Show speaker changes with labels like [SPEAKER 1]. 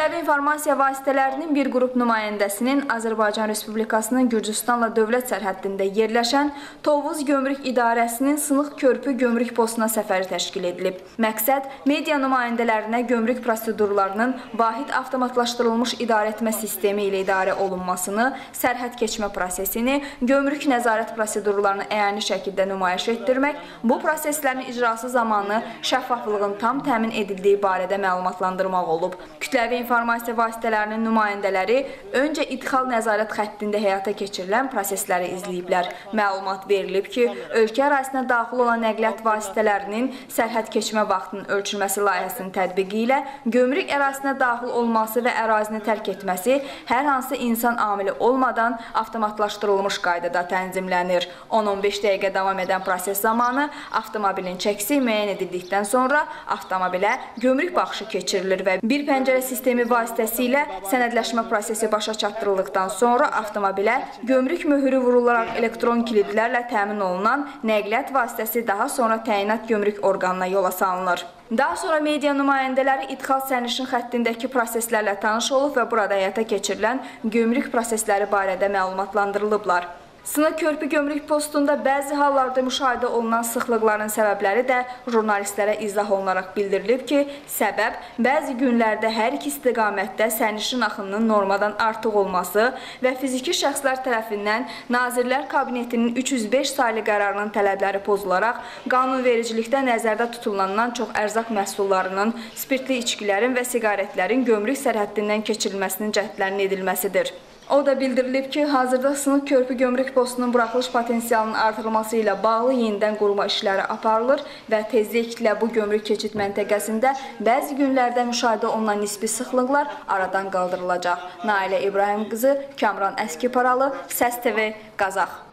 [SPEAKER 1] Kütləvi informasiya vasitələrinin bir qrup nümayəndəsinin Azərbaycan Respublikasının Gürcüstanla dövlət sərhəddində yerləşən Tovuz Gömrük İdarəsinin Sınıq Körpü Gömrük postuna səfəri təşkil edilib. Məqsəd, media nümayəndələrinə gömrük prosedurlarının vahid avtomatlaşdırılmış idarəetmə sistemi ilə idarə olunmasını, sərhəd keçmə prosesini, gömrük nəzarət prosedurlarını əyani şəkildə nümayiş etdirmək, bu proseslərin icrası zamanı şəffaflığın tam təmin edildiyi barədə məlumatlandırmaq olub. Kütləvi informasiya vasitələrinin nümayəndələri öncə idxal nəzarət xəttində həyata keçirilən prosesləri izləyiblər. Məlumat verilib ki, ölkə ərazisinə daxil olan nəqliyyat vasitələrinin sərhəd keçmə vaxtının ölçülməsi layihəsinin tətbiqi ilə gömrük ərazisinə daxil olması və ərazini tərk etməsi hər hansı insan amili olmadan avtomatlaşdırılmış qaydada tənzimlənir. 10-15 dəqiqə davam edən proses zamanı avtomobilin çəkisi müəyyən edildikdən sonra avtomobilə gömrük baxışı keçirilir və bir pəncərə sistemi vasitəsilə sənədləşmə prosesi başa çatdırıldıqdan sonra avtomobilə gömrük möhürü vurularaq elektron kilidlərlə təmin olunan nəqliyyat vasitəsi daha sonra təyinat gömrük orqanına yola salınır. Daha sonra media nümayəndələri idxal sərnişin xəttindəki proseslərlə tanış olub və burada həyata keçirilən gömrük prosesləri barədə məlumatlandırılıblar. Sınıq Körpü Gömrük postunda bəzi hallarda müşahidə olunan sıxlıqların səbəbləri də jurnalistlərə izah olunaraq bildirilib ki, səbəb bəzi günlərdə hər iki istiqamətdə sərnişin axınının normadan artıq olması və fiziki şəxslər tərəfindən Nazirlər Kabinetinin 305 saylı qərarının tələbləri pozularaq qanunvericilikdə nəzərdə tutulandan çox ərzaq məhsullarının, spirtli içkilərin və siqaretlərin gömrük sərhəddindən keçirilməsinin cəhdlərinin edilməsidir. O da bildirilib ki, hazırda Sınıq Körpü Gömrük postunun buraxılış potensialının artırılması ilə bağlı yenidən qurma işləri aparılır və tezliklə bu gömrük keçid məntəqəsində bəzi günlərdə müşahidə olunan nisbi sıxlıqlar aradan qaldırılacaq. Nailə İbrahim qızı, Kamran Əskiparalı, Səs TV, Qazax.